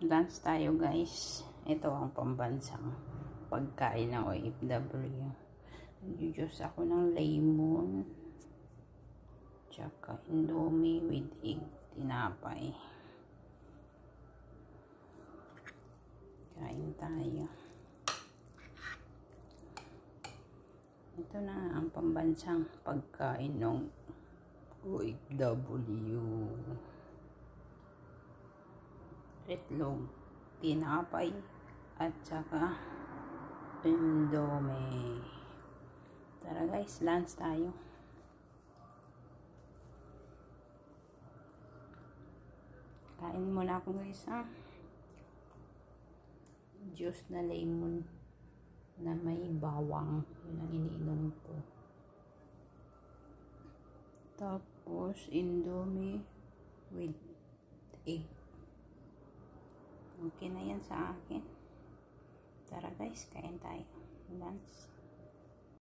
Lunch tayo guys. Ito ang pambansang pagkain ng OFW. Nag-juice ako ng lemon. Tsaka indomie with egg. Tinapay. Kain tayo. Ito na ang pambansang pagkain ng OFW. Itlog, tinapay, at saka indomie. Tara guys, lunch tayo. Kain muna ako guys ha. Juice na lemon na may bawang. Yun ang iniinom ko. Tapos indomie with egg. Okay na yan sa akin. Tara guys, kain tayo. Lunch.